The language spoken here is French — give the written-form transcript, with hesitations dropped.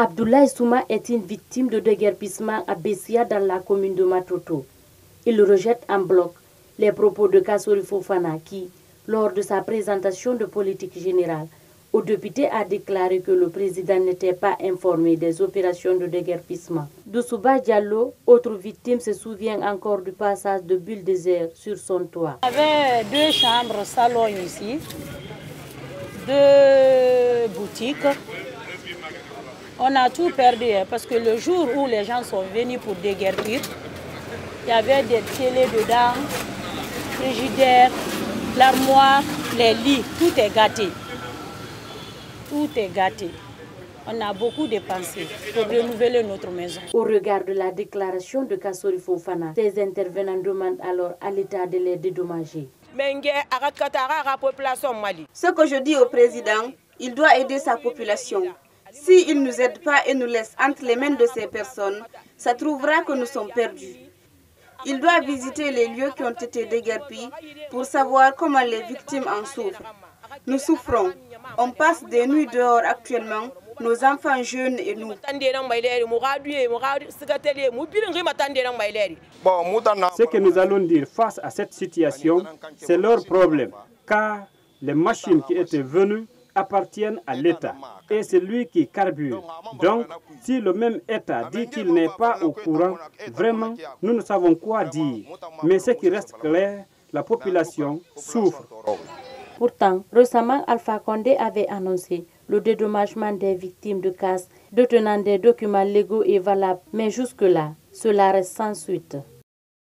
Abdoulaye Souma est une victime de déguerpissement à Bessia dans la commune de Matoto. Il rejette en bloc les propos de Kassori Fofana qui, lors de sa présentation de politique générale, au député a déclaré que le président n'était pas informé des opérations de déguerpissement. Doussouba Diallo, autre victime, se souvient encore du passage de bulldozers sur son toit. Il y avait 2 chambres, salon ici, 2 boutiques. On a tout perdu parce que le jour où les gens sont venus pour déguerpir, il y avait des télés dedans, frigidaires, l'armoire, les lits, tout est gâté. Tout est gâté. On a beaucoup dépensé pour renouveler notre maison. Au regard de la déclaration de Kassori Fofana, ces intervenants demandent alors à l'État de les dédommager. Ce que je dis au président, il doit aider sa population. S'il ne nous aide pas et nous laisse entre les mains de ces personnes, ça trouvera que nous sommes perdus. Il doit visiter les lieux qui ont été déguerpis pour savoir comment les victimes en souffrent. Nous souffrons. On passe des nuits dehors actuellement, nos enfants jeunes et nous. Ce que nous allons dire face à cette situation, c'est leur problème, car les machines qui étaient venues appartiennent à l'État et c'est lui qui carbure. Donc, si le même État dit qu'il n'est pas au courant, vraiment, nous ne savons quoi dire. Mais ce qui reste clair, la population souffre. Pourtant, récemment, Alpha Condé avait annoncé le dédommagement des victimes de casse, détenant des documents légaux et valables. Mais jusque-là, cela reste sans suite.